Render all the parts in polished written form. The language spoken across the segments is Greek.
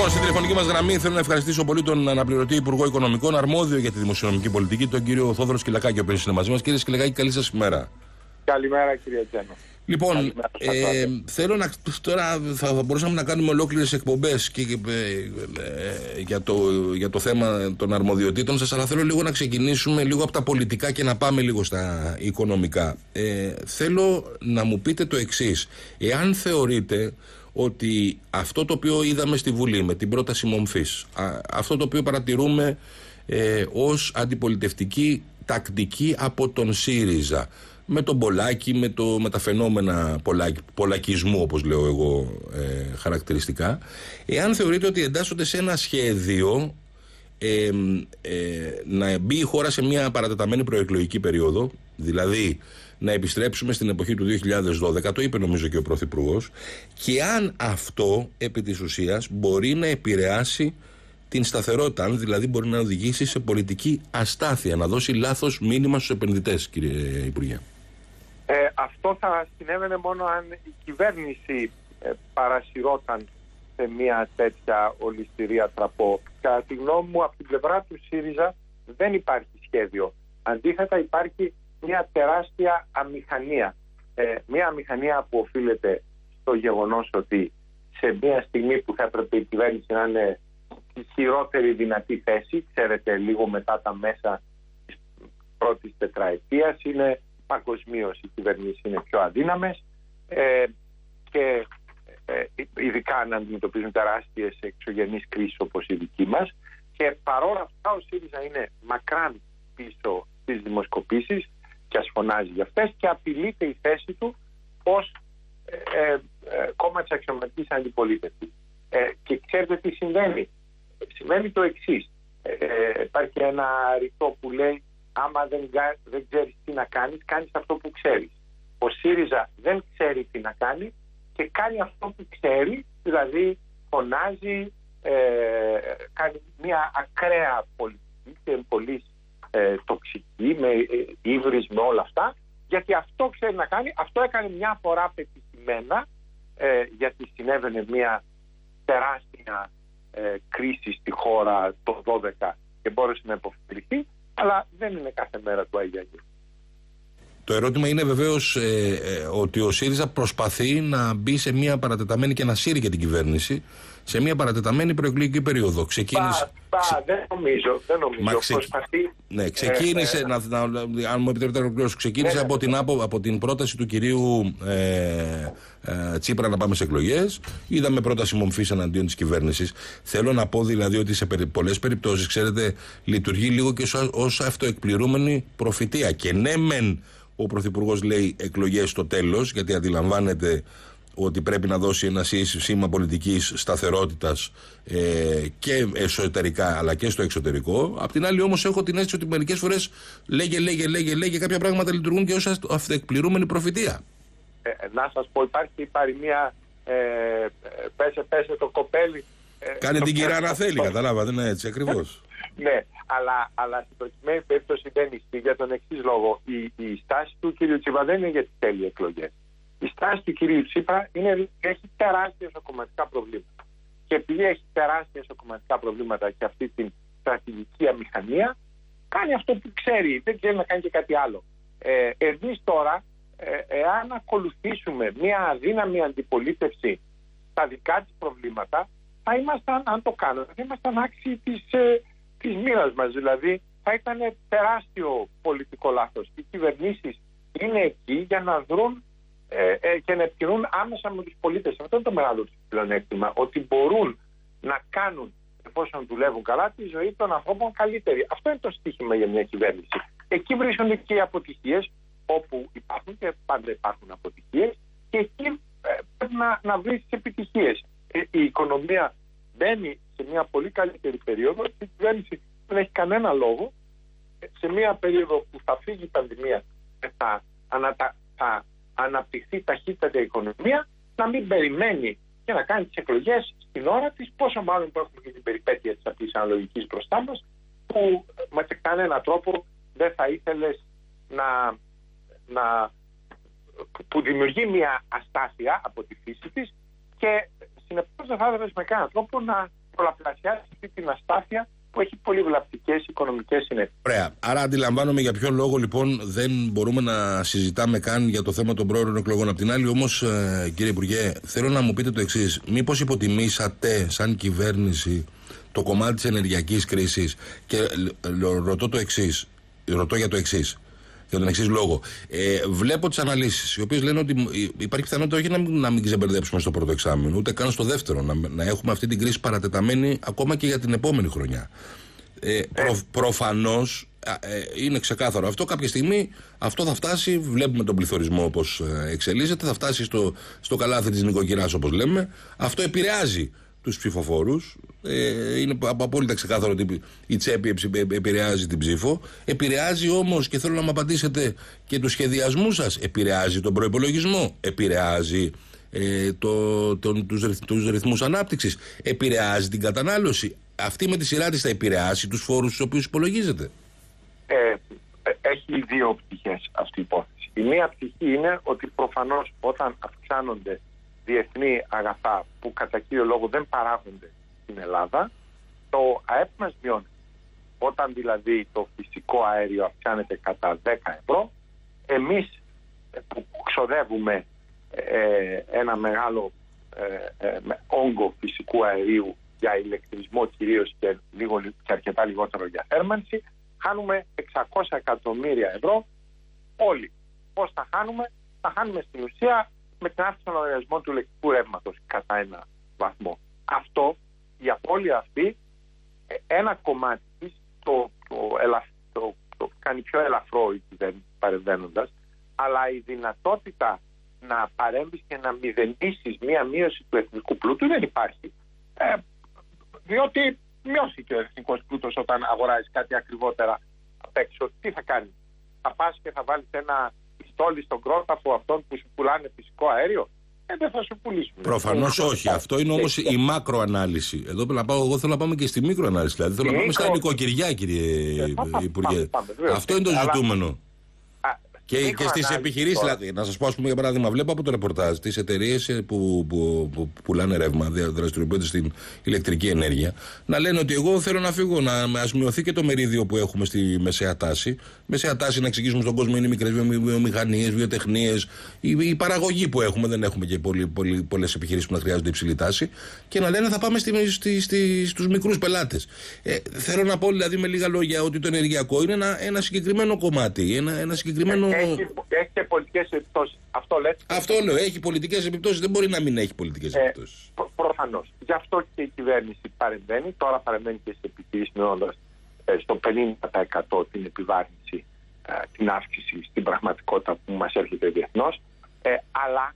Λοιπόν, στην τηλεφωνική μας γραμμή θέλω να ευχαριστήσω πολύ τον αναπληρωτή Υπουργό Οικονομικών, αρμόδιο για τη δημοσιονομική πολιτική, τον κύριο Θόδωρο Σκυλακάκη, ο οποίος είναι μαζί μας. Κύριε Σκυλακάκη, καλή σας ημέρα. Καλημέρα, κύριε Τζένο. Λοιπόν, θέλω να. Τώρα θα μπορούσαμε να κάνουμε ολόκληρες εκπομπές για το θέμα των αρμοδιοτήτων σας, αλλά θέλω λίγο να ξεκινήσουμε λίγο από τα πολιτικά και να πάμε λίγο στα οικονομικά. Θέλω να μου πείτε το εξής. Εάν θεωρείτε ότι αυτό το οποίο είδαμε στη Βουλή με την πρόταση μομφής, αυτό το οποίο παρατηρούμε ως αντιπολιτευτική τακτική από τον ΣΥΡΙΖΑ, με τον Πολάκη, με τα φαινόμενα πολακισμού, όπως λέω εγώ χαρακτηριστικά, εάν θεωρείτε ότι εντάσσονται σε ένα σχέδιο να μπει η χώρα σε μια παρατεταμένη προεκλογική περίοδο, δηλαδή να επιστρέψουμε στην εποχή του 2012, το είπε νομίζω και ο Πρωθυπουργός, και αν αυτό επί της ουσίας μπορεί να επηρεάσει την σταθερότητα, αν δηλαδή μπορεί να οδηγήσει σε πολιτική αστάθεια, να δώσει λάθος μήνυμα στους επενδυτές, κύριε Υπουργέ. Αυτό θα συνέβαινε μόνο αν η κυβέρνηση παρασυρώταν σε μια τέτοια ολιστηρία τραπό. Κατά τη γνώμη μου, από την πλευρά του ΣΥΡΙΖΑ δεν υπάρχει σχέδιο. Αντίθετα, υπάρχει μια τεράστια αμηχανία. Μια αμηχανία που οφείλεται στο γεγονός ότι σε μια στιγμή που θα έπρεπε η κυβέρνηση να είναι στη χειρότερη δυνατή θέση, ξέρετε, λίγο μετά τα μέσα της πρώτης τετραετίας, είναι παγκοσμίως οι κυβερνήσεις είναι πιο αδύναμες και ειδικά να αντιμετωπίζουν τεράστιες εξωγενείς κρίσεις όπως η δική μας, και παρόλα αυτά ο ΣΥΡΙΖΑ είναι μακράν πίσω στις δημοσκοπήσεις και ας φωνάζει για αυτές και απειλείται η θέση του ως κόμμα της αξιωματικής αντιπολίτευσης. Και ξέρετε τι συμβαίνει? Συμβαίνει το εξής. Υπάρχει ένα ρητό που λέει: άμα δεν ξέρεις τι να κάνεις, κάνεις αυτό που ξέρεις. Ο ΣΥΡΙΖΑ δεν ξέρει τι να κάνει και κάνει αυτό που ξέρει, δηλαδή φωνάζει, κάνει μια ακραία πολιτική και πολύ τοξική, με ύβρις, με όλα αυτά, γιατί αυτό ξέρει να κάνει. Αυτό έκανε μια φορά πετυχημένα, γιατί συνέβαινε μια τεράστια κρίση στη χώρα το 2012 και μπόρεσε να υποφεληθεί, αλλά δεν είναι κάθε μέρα του Αγίου Αγίου. Το ερώτημα είναι βεβαίως ότι ο ΣΥΡΙΖΑ προσπαθεί να μπει σε μια παρατεταμένη και να σύρει και την κυβέρνηση σε μια παρατεταμένη προεκλογική περίοδο. Ξεκίνησε. Δεν νομίζω. Προσπαθεί. Ναι, ξεκίνησε, αν μου επιτρέπετε να ολοκληρώσω, ξεκίνησε από την πρόταση του κυρίου Τσίπρα να πάμε σε εκλογές. Είδαμε πρόταση μομφής εναντίον της κυβέρνησης. Θέλω να πω δηλαδή ότι σε πολλές περιπτώσεις, ξέρετε, λειτουργεί λίγο και ως αυτοεκπληρούμενη προφητεία. Και ναι, μεν ο Πρωθυπουργός λέει εκλογές στο τέλος, γιατί αντιλαμβάνεται ότι πρέπει να δώσει ένα σήμα πολιτικής σταθερότητας και εσωτερικά αλλά και στο εξωτερικό. Απ' την άλλη όμως έχω την αίσθηση ότι μερικές φορές λέγε κάποια πράγματα λειτουργούν και ως αυτοεκπληρούμενη προφητεία. Να σας πω, υπάρχει μια πέσε το κοπέλι. Κάνει την κυρά να θέλει, καταλάβατε, ναι, έτσι ακριβώς. Ναι, αλλά στην προκειμένη περίπτωση δεν ισχύει για τον εξής λόγο. Η στάση του κ. Τσίπρα δεν είναι γιατί θέλει εκλογές. Η στάση του κυρίου Τσίπρα έχει τεράστια εσωκομματικά προβλήματα. Και επειδή έχει τεράστια εσωκομματικά προβλήματα και αυτή την στρατηγική αμηχανία, κάνει αυτό που ξέρει, δεν ξέρει να κάνει και κάτι άλλο. Εμείς τώρα, εάν ακολουθήσουμε μια αδύναμη αντιπολίτευση στα δικά της προβλήματα, θα ήμασταν, αν το κάνουμε, θα ήμασταν άξιοι της μοίρας μας. Δηλαδή, θα ήταν τεράστιο πολιτικό λάθος. Οι κυβερνήσεις είναι εκεί για να δρουν και να επικοινωνούν άμεσα με τους πολίτες. Αυτό είναι το μεγάλο του πλεονέκτημα, ότι μπορούν να κάνουν, εφόσον δουλεύουν καλά, τη ζωή των ανθρώπων καλύτερη. Αυτό είναι το στίχημα για μια κυβέρνηση. Εκεί βρίσκονται και οι αποτυχίες, όπου υπάρχουν και πάντα υπάρχουν αποτυχίες, και εκεί πρέπει να βρει τις επιτυχίες. Η οικονομία μπαίνει σε μια πολύ καλύτερη περίοδο και η κυβέρνηση δεν έχει κανένα λόγο σε μια περίοδο που θα φύγει η πανδημία και θα αναπτυχθεί ταχύτατα η οικονομία, να μην περιμένει και να κάνει τις εκλογές στην ώρα της, πόσο μάλλον που έχουμε και την περιπέτεια της απλής αναλογικής μπροστά μας, που με κανέναν τρόπο δεν θα ήθελες που δημιουργεί μια αστάθεια από τη φύση της, και συνεπώς δεν θα ήθελες με κανέναν τρόπο να πολλαπλασιάσει αυτή την αστάθεια που έχει πολύ βλαπτικές οικονομικές συνέπειες. Ωραία. Άρα αντιλαμβάνομαι για ποιον λόγο λοιπόν δεν μπορούμε να συζητάμε καν για το θέμα των πρόωρων εκλογών. Απ' την άλλη όμως, κύριε Υπουργέ, θέλω να μου πείτε το εξής. Μήπως υποτιμήσατε σαν κυβέρνηση το κομμάτι της ενεργειακής κρίσης? Και ρωτώ για το εξής. Για τον εξής λόγο. Βλέπω τις αναλύσεις, οι οποίες λένε ότι υπάρχει πιθανότητα όχι να μην ξεμπερδέψουμε στο πρώτο εξάμηνο, ούτε καν στο δεύτερο. Να έχουμε αυτή την κρίση παρατεταμένη ακόμα και για την επόμενη χρονιά. Προφανώς είναι ξεκάθαρο αυτό. Κάποια στιγμή αυτό θα φτάσει. Βλέπουμε τον πληθωρισμό όπως εξελίσσεται. Θα φτάσει στο καλάθι της νοικοκυράς, όπως λέμε. Αυτό επηρεάζει τους ψηφοφόρους. Είναι απόλυτα ξεκάθαρο ότι η τσέπη επηρεάζει την ψήφο. Επηρεάζει όμως, και θέλω να μου απαντήσετε, και τους σχεδιασμούς σας. Επηρεάζει τον προϋπολογισμό. Επηρεάζει τους ρυθμούς ανάπτυξης. Επηρεάζει την κατανάλωση. Αυτή με τη σειρά της θα επηρεάσει τους φόρους στους οποίους υπολογίζετε? Έχει δύο πτυχές αυτή η υπόθεση. Η μία πτυχή είναι ότι προφανώς όταν αυξάνονται διεθνή αγαθά που κατά κύριο λόγο δεν παράγονται στην Ελλάδα, το ΑΕΠ μας μειώνεται. Όταν δηλαδή το φυσικό αέριο αυξάνεται κατά 10 ευρώ, εμείς που ξοδεύουμε ένα μεγάλο όγκο φυσικού αερίου για ηλεκτρισμό κυρίως και αρκετά λιγότερο για θέρμανση, χάνουμε 600 εκατομμύρια ευρώ όλοι. Πώς θα χάνουμε? Θα χάνουμε στην ουσία με την αύξηση των λογαριασμών του ηλεκτρικού ρεύματος κατά ένα βαθμό. Αυτό, η απώλεια αυτή, ένα κομμάτι της το κάνει πιο ελαφρό η κυβέρνηση παρεμβαίνοντας, αλλά η δυνατότητα να παρέμβεις και να μηδενίσεις μία μείωση του εθνικού πλούτου δεν υπάρχει. Διότι μειώθηκε ο εθνικός πλούτος όταν αγοράζεις κάτι ακριβότερα απ' έξω. Τι θα κάνεις? Θα πας και θα βάλεις ένα πιστόλι στον κρόταφο αυτών που σου πουλάνε φυσικό αέριο? Δεν θα σου πουλήσουν. Προφανώς όχι. Αυτό είναι όμως η μακροανάλυση. Εδώ εγώ θέλω να πάμε και στη μικροανάλυση. Δηλαδή θέλω να πάμε στα νοικοκυριά, κύριε Υπουργέ. Αυτό είναι το ζητούμενο. Και στις επιχειρήσεις, δηλαδή, να σας πω, ας πούμε, για παράδειγμα, βλέπω από το ρεπορτάζ τις εταιρείες που πουλάνε ρεύμα, δραστηριοποιούνται στην ηλεκτρική ενέργεια, να λένε ότι εγώ θέλω να φύγω, να μειωθεί και το μερίδιο που έχουμε στη μεσαία τάση. Μεσαία τάση, να εξηγήσουμε στον κόσμο, είναι οι μικρές βιομηχανίες, βιοτεχνίες, η παραγωγή που έχουμε, δεν έχουμε και πολλές επιχειρήσεις που να χρειάζονται υψηλή τάση, και να λένε θα πάμε στους μικρούς πελάτες. Θέλω να πω, δηλαδή, με λίγα λόγια, ότι το ενεργειακό είναι ένα συγκεκριμένο κομμάτι, ένα συγκεκριμένο. Έχει και πολιτικές επιπτώσεις. Αυτό λέω. Έχει πολιτικές επιπτώσεις. Δεν μπορεί να μην έχει πολιτικές επιπτώσεις. Προφανώς. Γι' αυτό και η κυβέρνηση παρεμβαίνει. Τώρα παρεμβαίνει και στις επιχειρήσεις, μειώνοντας στο 50% την επιβάρυνση, την αύξηση στην πραγματικότητα που μας έρχεται διεθνώς. Αλλά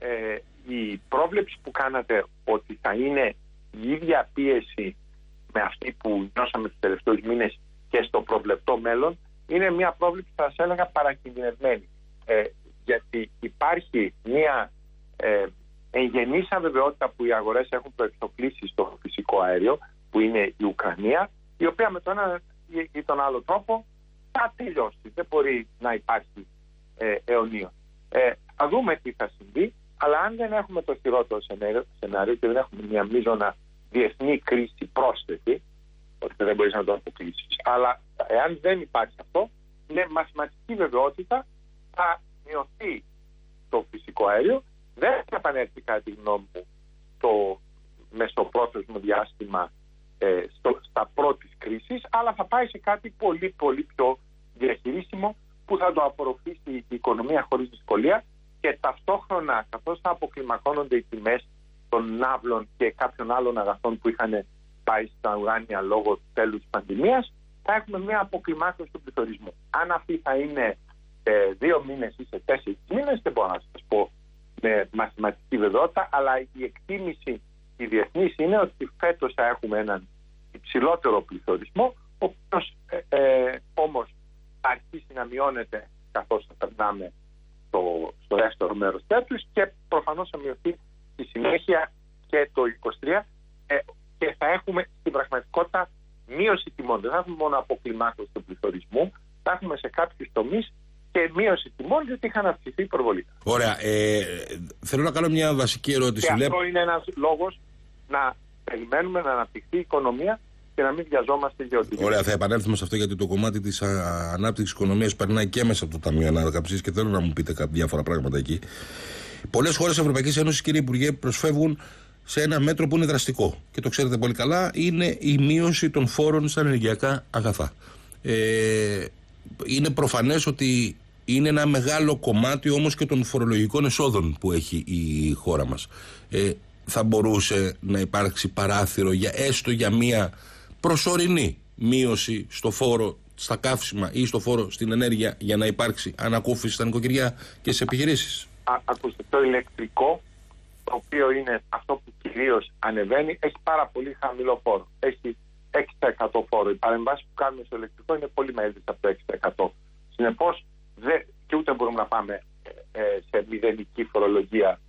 η πρόβλεψη που κάνατε ότι θα είναι η ίδια πίεση με αυτή που νιώσαμε τους τελευταίους μήνες και στο προβλεπτό μέλλον, είναι μια πρόβλεψη, θα σας έλεγα, παρακινδυνευμένη. Γιατί υπάρχει μια εγγενής αβεβαιότητα που οι αγορές έχουν προεξοπλίσει στο φυσικό αέριο, που είναι η Ουκρανία, η οποία με τον ένα ή τον άλλο τρόπο θα τελειώσει. Δεν μπορεί να υπάρχει αιωνίως. Θα δούμε τι θα συμβεί, αλλά αν δεν έχουμε το χειρότερο σενάριο και δεν έχουμε μια μείζωνα διεθνή κρίση πρόσθετη, ότι δεν μπορείς να το αποκλείσεις, αλλά εάν δεν υπάρχει αυτό, με μαθηματική βεβαιότητα θα μειωθεί το φυσικό αέριο. Δεν θα επανέλθει, κατά τη γνώμη μου, το μεσοπρόθεσμο διάστημα στα πρώτης κρίσης, αλλά θα πάει σε κάτι πολύ πολύ πιο διαχειρίσιμο που θα το απορροφήσει η οικονομία χωρίς δυσκολία, και ταυτόχρονα, καθώς θα αποκλιμακώνονται οι τιμές των ναύλων και κάποιων άλλων αγαθών που είχαν πάει στα ουράνια λόγω του τέλους της πανδημίας, θα έχουμε μια αποκλιμάκωση του πληθωρισμού. Αν αυτή θα είναι σε 2 μήνες ή σε 4 μήνες, δεν μπορώ να σας πω με μαθηματική βεβαιότητα, αλλά η εκτίμηση η διεθνής είναι ότι φέτος θα έχουμε έναν υψηλότερο πληθωρισμό, ο οποίος όμως θα αρχίσει να μειώνεται καθώς θα περνάμε στο δεύτερο μέρος του έτους, και προφανώς θα μειωθεί στη συνέχεια και το 2023, και θα έχουμε στην πραγματικότητα μείωση τιμών. Δεν θα έχουμε μόνο αποκλιμάκωση του πληθωρισμού, θα έχουμε σε κάποιους τομείς και μείωση τιμών, γιατί είχαν αυξηθεί υπερβολικά. Ωραία. Θέλω να κάνω μια βασική ερώτηση. Και αυτό είναι ένας λόγος να περιμένουμε να αναπτυχθεί η οικονομία και να μην βιαζόμαστε για οτιδήποτε. Ωραία, θα επανέλθουμε σε αυτό, γιατί το κομμάτι της ανάπτυξης οικονομίας περνάει και μέσα από το Ταμείο Ανάκαμψης και θέλω να μου πείτε διάφορα πράγματα εκεί. Πολλές χώρες της Ευρωπαϊκής Ένωσης, κύριε Υπουργέ, προσφεύγουν σε ένα μέτρο που είναι δραστικό και το ξέρετε πολύ καλά, είναι η μείωση των φόρων στα ενεργειακά αγαθά. Είναι προφανές ότι είναι ένα μεγάλο κομμάτι όμως και των φορολογικών εσόδων που έχει η χώρα μας. Θα μπορούσε να υπάρξει παράθυρο έστω για μία προσωρινή μείωση στο φόρο στα καύσιμα ή στο φόρο στην ενέργεια για να υπάρξει ανακούφιση στα νοικοκυριά και στις επιχειρήσεις? Ακούστε, το ηλεκτρικό, το οποίο είναι αυτό που κυρίως ανεβαίνει, έχει πάρα πολύ χαμηλό φόρο. Έχει 6% φόρο. Οι παρεμβάσεις που κάνουμε στο ηλεκτρικό είναι πολύ μεγαλύτερες από το 6%. Συνεπώς, και ούτε μπορούμε να πάμε σε μηδενική φορολογία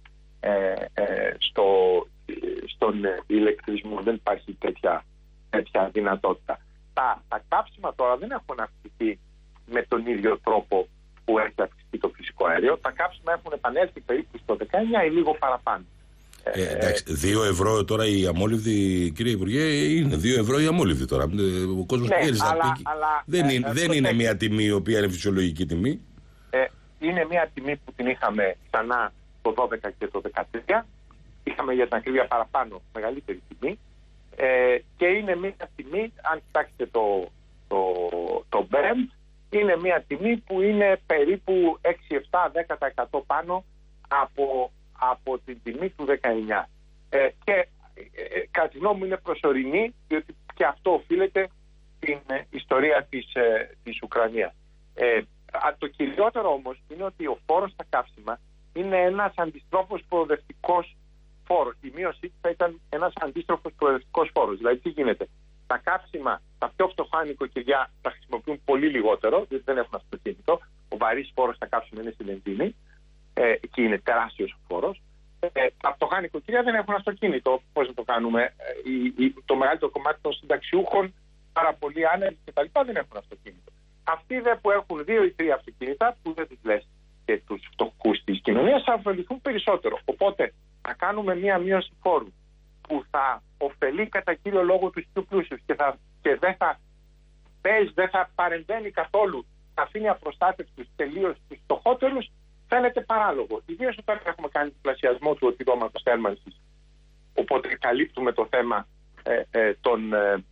στον ηλεκτρισμό. Δεν υπάρχει τέτοια δυνατότητα. Τα κάψιμα τώρα δεν έχουν αυξηθεί με τον ίδιο τρόπο που έχει αυξηθεί το φυσικό αέριο. Τα κάψιμα έχουν επανέλθει περίπου στο 19 ή λίγο παραπάνω. Εντάξει, 2 ευρώ τώρα η αμόλυβδη, κύριε Υπουργέ, είναι 2 ευρώ η αμόλυβδη τώρα. Ο κόσμος πηγαίνει στα πίκη. Δεν είναι μια τιμή η οποία είναι φυσιολογική τιμή. Είναι μια τιμή που την είχαμε ξανά το 12 και το 13. Είχαμε για την ακρίβεια παραπάνω μεγαλύτερη τιμή. Και είναι μια τιμή, αν κοιτάξετε το Brent, είναι μια τιμή που είναι περίπου 6, 7, 10% πάνω από την τιμή του 19. Και κατά τη γνώμη μου είναι προσωρινή, διότι και αυτό οφείλεται στην ιστορία της Ουκρανίας. Το κυριότερο όμως είναι ότι ο φόρος στα καύσιμα είναι ένας αντιστρόφος προοδευτικός φόρος. Η μείωσή θα ήταν ένας αντίστροφος προοδευτικός φόρος. Δηλαδή τι γίνεται? Τα καύσιμα, τα πιο φτωχά νοικοκυριά τα χρησιμοποιούν πολύ λιγότερο, διότι δεν έχουν αυτοκίνητο. Ο βαρύς φόρος στα καύσιμα είναι στη βενζίνη. Εκεί είναι τεράστιος ο φόρος. Τα φτωχά νοικοκυριά δεν έχουν αυτοκίνητο. Πώς να το κάνουμε? Το μεγαλύτερο κομμάτι των συνταξιούχων, πάρα πολλοί άνεργοι κτλ. δεν έχουν αυτοκίνητο. Αυτοί που έχουν 2 ή 3 αυτοκίνητα, που δεν τους λες και τους φτωχούς της κοινωνίας, θα ωφεληθούν περισσότερο. Οπότε να κάνουμε μία μείωση φόρου που θα ωφελεί κατά κύριο λόγο τους πιο πλούσιους και δεν θα παρεμβαίνει καθόλου, θα αφήνει απροστάτευτους τελείως τους φτωχότερους, φαίνεται παράλογο. Ιδίως όταν έχουμε κάνει διπλασιασμό του επιδόματος θέρμανσης. Οπότε καλύπτουμε το θέμα των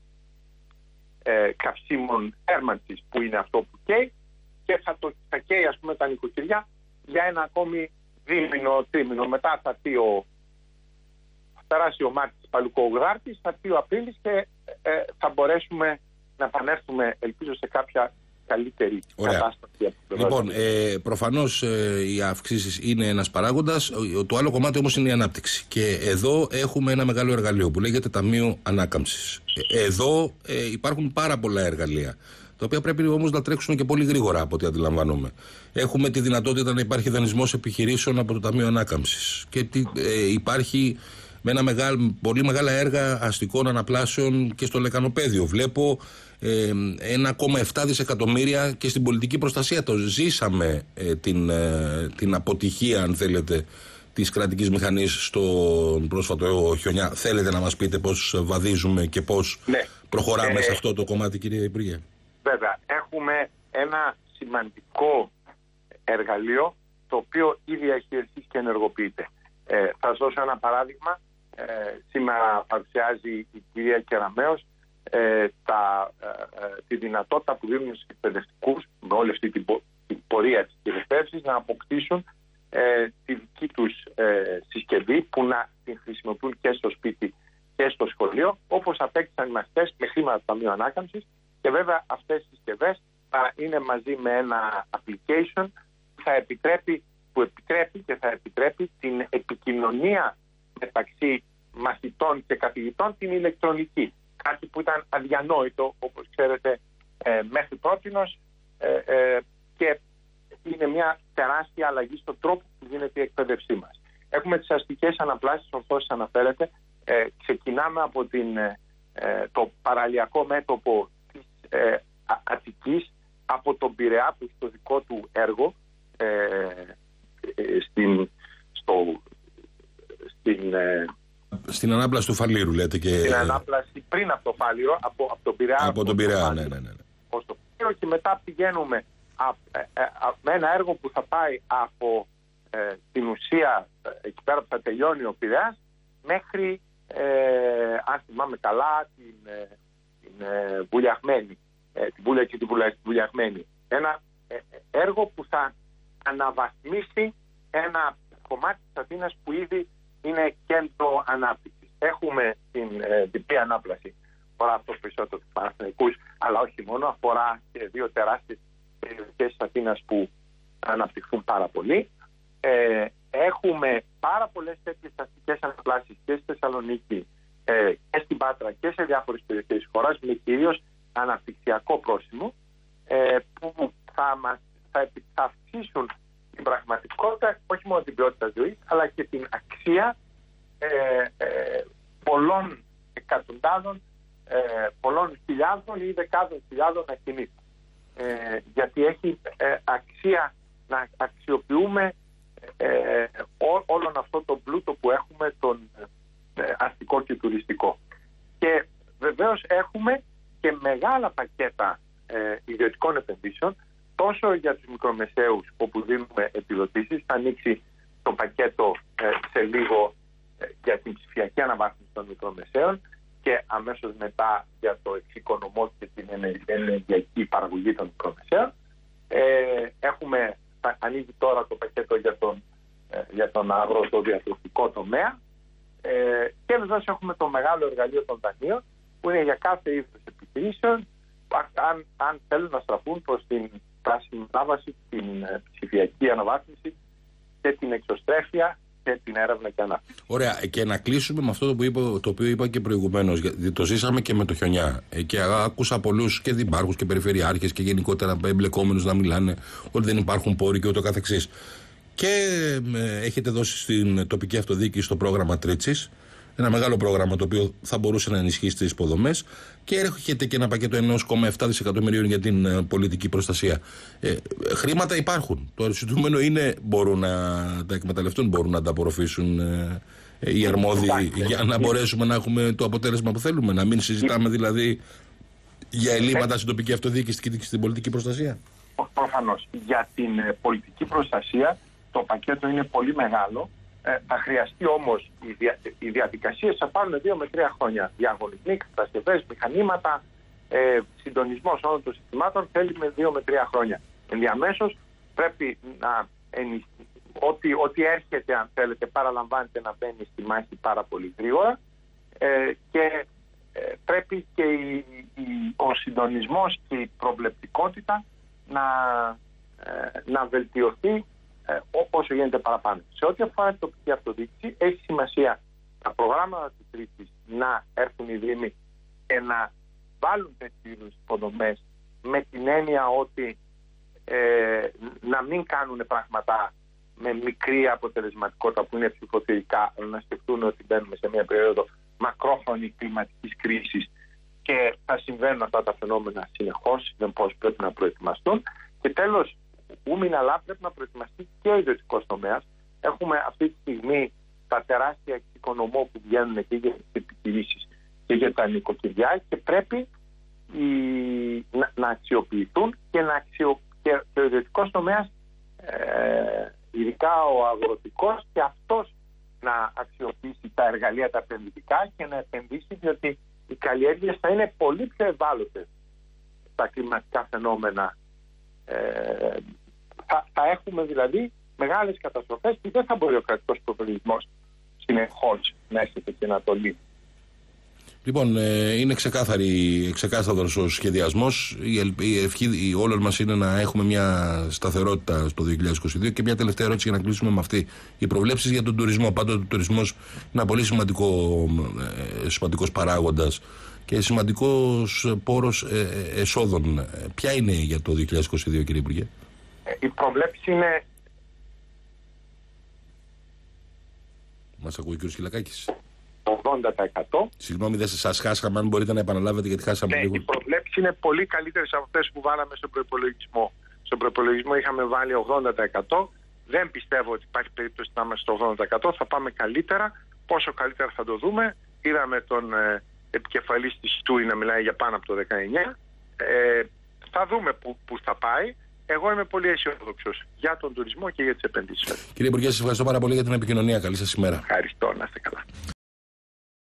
καυσίμων θέρμανσης, που είναι αυτό που καίει, και θα καίει, ας πούμε, τα νοικοκυριά για ένα ακόμη τρίμηνο. Μετά θα περάσει ο Μάρτης Παλουκογδάρτης, θα έρθει ο Απρίλης και θα μπορέσουμε να επανέλθουμε, ελπίζω, σε κάποια καλύτερη κατάσταση. Λοιπόν, προφανώς οι αυξήσεις είναι ένας παράγοντας. Το άλλο κομμάτι όμως είναι η ανάπτυξη. Και εδώ έχουμε ένα μεγάλο εργαλείο που λέγεται Ταμείο Ανάκαμψης. Εδώ υπάρχουν πάρα πολλά εργαλεία, τα οποία πρέπει όμως να τρέξουν και πολύ γρήγορα από ό,τι αντιλαμβάνομαι. Έχουμε τη δυνατότητα να υπάρχει δανεισμός επιχειρήσεων από το Ταμείο Ανάκαμψης. Και υπάρχει με πολύ μεγάλα έργα αστικών αναπλάσεων και στο λεκανοπέδιο. Βλέπω 1,7 δισεκατομμύρια και στην πολιτική προστασία. Το ζήσαμε την αποτυχία, αν θέλετε, της κρατικής μηχανής στον πρόσφατο χιονιά. Θέλετε να μας πείτε πώς βαδίζουμε και πώς προχωράμε σε αυτό το κομμάτι, κύριε Υπουργέ? Βέβαια, έχουμε ένα σημαντικό εργαλείο, το οποίο ήδη έχει αρχίσει και ενεργοποιείται. Θα σας δώσω ένα παράδειγμα. Σήμερα παρουσιάζει η κυρία Κεραμέως τη δυνατότητα που δίνουν στους εκπαιδευτικούς, με όλη αυτή την πορεία της εκπαίδευσης, να αποκτήσουν τη δική τους συσκευή, που να την χρησιμοποιούν και στο σπίτι και στο σχολείο, όπως απέκτησαν οι μαθητές με χρήματα του Ταμείου Ανάκαμψης. Και βέβαια αυτές οι συσκευές θα είναι μαζί με ένα application που επιτρέπει και θα επιτρέπει την επικοινωνία μεταξύ μαθητών και καθηγητών, την ηλεκτρονική. Κάτι που ήταν αδιανόητο, όπως ξέρετε, μέχρι πρότινος, και είναι μια τεράστια αλλαγή στον τρόπο που γίνεται η εκπαίδευσή μας. Έχουμε τις αστικές αναπλάσεις, όπως αναφέρεται. Ξεκινάμε από το παραλιακό μέτωπο της Αττικής, από τον Πειραιά, που έχει το δικό του έργο στην Στην ανάπλαση του Φαλήρου, λέτε. Στην ανάπλαση πριν από το Φάληρο, από τον Πειραιά. Από τον Πειραιά, ναι. Ως το Φάληρο, και μετά πηγαίνουμε με ένα έργο που θα πάει από την ουσία εκεί πέρα που θα τελειώνει ο Πειραιάς μέχρι, αν θυμάμαι καλά, την Βουλιαγμένη. Την Βούλια και την Βουλιαγμένη. Ένα έργο που θα αναβαθμίσει ένα κομμάτι της Αθήνας που ήδη είναι κέντρο ανάπτυξης. Έχουμε την διπλή ανάπλαση. Αφορά αυτό περισσότερο τους Παναθηναϊκούς, αλλά όχι μόνο. Αφορά και δύο τεράστιες περιοχές της Αθήνας που θα αναπτυχθούν πάρα πολύ. Έχουμε πάρα πολλές τέτοιες αστικές αναπλάσεις και στη Θεσσαλονίκη και στην Πάτρα και σε διάφορες περιοχές της χώρας, με κυρίως αναπτυξιακό πρόσημο, που θα αυξήσουν την πραγματικότητα, όχι μόνο την ποιότητα ζωής, αλλά και την αξία πολλών εκατοντάδων, πολλών χιλιάδων ή δεκάδων χιλιάδων ακινήτων. Γιατί έχει αξία να αξιοποιούμε όλον αυτό το πλούτο που έχουμε, τον αστικό και τουριστικό. Και βεβαίως έχουμε και μεγάλα πακέτα ιδιωτικών επενδύσεων, τόσο για τους μικρομεσαίους όπου δίνουμε επιδοτήσεις. Θα ανοίξει το πακέτο σε λίγο για την ψηφιακή αναβάθμιση των μικρομεσαίων και αμέσως μετά για το εξοικονομό και την ενεργειακή παραγωγή των μικρομεσαίων. Θα ανοίγει τώρα το πακέτο για τον αγροτοδιατροφικό τομέα, και βεβαίως έχουμε το μεγάλο εργαλείο των δανείων που είναι για κάθε είδος επιχειρήσεων, αν θέλουν να στραφούν προς την πράσινη μετάβαση, την ψηφιακή αναβάθμιση και την εξωστρέφεια και την έρευνα και ανάπτυξη. Ωραία, και να κλείσουμε με αυτό το οποίο είπα και προηγουμένως, γιατί το ζήσαμε και με το χιονιά. Και άκουσα πολλούς και δημάρχους και περιφερειάρχες και γενικότερα εμπλεκόμενους να μιλάνε ότι δεν υπάρχουν πόροι και ούτω καθεξής. Και έχετε δώσει στην τοπική αυτοδιοίκηση το πρόγραμμα Τρίτσης, ένα μεγάλο πρόγραμμα το οποίο θα μπορούσε να ενισχύσει τις υποδομές, και έρχεται και ένα πακέτο 1,7 δισεκατομμυρίων για την πολιτική προστασία. Χρήματα υπάρχουν. Το ζητούμενο είναι μπορούν να τα εκμεταλλευτούν, μπορούν να τα απορροφήσουν οι αρμόδιοι για να μπορέσουμε να έχουμε το αποτέλεσμα που θέλουμε. Να μην συζητάμε δηλαδή για ελλείμματα στην τοπική αυτοδιοίκηση και στην πολιτική προστασία. Προφανώς. Για την πολιτική προστασία το πακέτο είναι πολύ μεγάλο. Θα χρειαστεί όμως οι διαδικασίες θα πάρουν 2 με 3 χρόνια. Διαγωνισμοί, κατασκευές, μηχανήματα, συντονισμός όλων των συστημάτων θέλει με 2 με 3 χρόνια. Ενδιαμέσως πρέπει να ό,τι έρχεται, αν θέλετε, παραλαμβάνεται να μπαίνει στη μάχη πάρα πολύ γρήγορα, και πρέπει και ο συντονισμός και η προβλεπτικότητα να βελτιωθεί όσο γίνεται παραπάνω. Σε ό,τι αφορά την τοπική αυτοδιοίκηση, έχει σημασία τα προγράμματα της Τρίτης να έρθουν οι Δήμοι και να βάλουν τέτοιους υποδομές, με την έννοια ότι να μην κάνουν πράγματα με μικρή αποτελεσματικότητα που είναι ψηφοθυρικά, αλλά να σκεφτούν ότι μπαίνουμε σε μια περίοδο μακρόχρονη κλιματικής κρίσης και θα συμβαίνουν αυτά τα φαινόμενα συνεχώς, δεν πώς πρέπει να προετοιμαστούν. Και τέλος, αλλά πρέπει να προετοιμαστεί και ο ιδιωτικός τομέας. Έχουμε αυτή τη στιγμή τα τεράστια εξοικονομώ που βγαίνουν και για τις επιχειρήσεις και για τα νοικοκυριά, και πρέπει να αξιοποιηθούν και ο ιδιωτικός τομέας, ειδικά ο αγροτικός, και αυτός να αξιοποιήσει τα εργαλεία τα επενδυτικά και να επενδύσει, διότι οι καλλιέργειες θα είναι πολύ πιο ευάλωτες στα κλιματικά φαινόμενα. Θα έχουμε δηλαδή μεγάλες καταστροφές που δεν θα μπορεί ο κρατικός προπολογισμός συνεχώς να έρχεται και να το λύσει. Λοιπόν, είναι ξεκάθαρος ο σχεδιασμός. Η ευχή όλων μας είναι να έχουμε μια σταθερότητα στο 2022. Και μια τελευταία ερώτηση για να κλείσουμε με αυτή. Οι προβλέψεις για τον τουρισμό. Πάντοτε ο τουρισμός είναι ένα πολύ σημαντικός παράγοντας και σημαντικός πόρος εσόδων. Ποια είναι για το 2022, κύριε Υπουργέ? Η προβλέψη είναι... Μας ακούει ο κ. Σκυλακάκης? 80%. Συγγνώμη, δεν σας χάσαμε, αν μπορείτε να επαναλάβετε, γιατί χάσαμε λίγο. Οι προβλέψεις είναι πολύ καλύτερες από αυτές που βάλαμε στον προϋπολογισμό. Στον προϋπολογισμό είχαμε βάλει 80%. Δεν πιστεύω ότι υπάρχει περίπτωση να είμαστε στο 80%. Θα πάμε καλύτερα. πόσο καλύτερα θα το δούμε. Είδαμε τον επικεφαλής της ΤΟΥΗ να μιλάει για πάνω από το 19. Θα δούμε που θα πάει. Εγώ είμαι πολύ αισιόδοξος για τον τουρισμό και για τις επενδύσεις. Κύριε Υπουργέ, σας ευχαριστώ πάρα πολύ για την επικοινωνία. Καλή σας ημέρα. Ευχαριστώ.